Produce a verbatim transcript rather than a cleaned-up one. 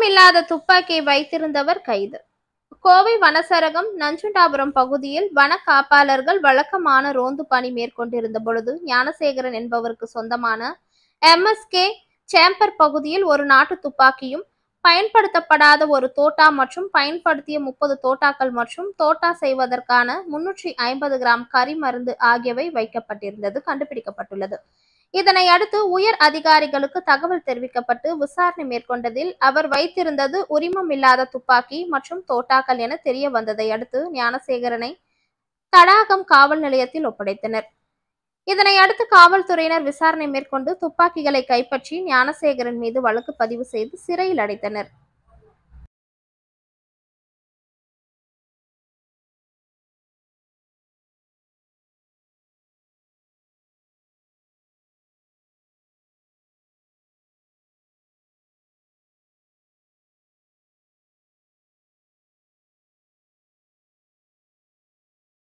உரிமம் இல்லாத துப்பாக்கியை வைத்திருந்தவர் கைது. கோவை வனச்சரகம் நஞ்சுண்டாபுரம் பகுதியில் வன காப்பாளர்கள் வழக்கமான ரோந்து பணி மேற்கொண்டிருந்த பொழுது ஞானசேகரன் என்பவருக்கு சொந்தமான எம் எஸ் கே சேம்பர் பகுதியில் ஒரு நாட்டு துப்பாக்கியும், பயன்படுத்தப்படாத ஒரு தோட்டா மற்றும் பயன்படுத்திய முப்பது தோட்டாக்கள் மற்றும் தோட்டா செய்வதற்கான முன்னூற்றி ஐம்பது கிராம் கரி மருந்து ஆகியவை வைக்கப்பட்டிருந்தது கண்டுபிடிக்கப்பட்டுள்ளது. இதனை அடுத்து உயர் அதிகாரிகளுக்கு தகவல் தெரிவிக்கப்பட்டு விசாரணை மேற்கொண்டதில் அவர் வைத்திருந்தது உரிமம் இல்லாத துப்பாக்கி மற்றும் தோட்டாக்கள் என தெரிய வந்ததை அடுத்து ஞானசேகரனை தடாகம் காவல் நிலையத்தில் ஒப்படைத்தனர். இதனை அடுத்து காவல்துறையினர் விசாரணை மேற்கொண்டு துப்பாக்கிகளை கைப்பற்றி ஞானசேகரன் மீது வழக்கு பதிவு செய்து சிறையில் அடைத்தனர்.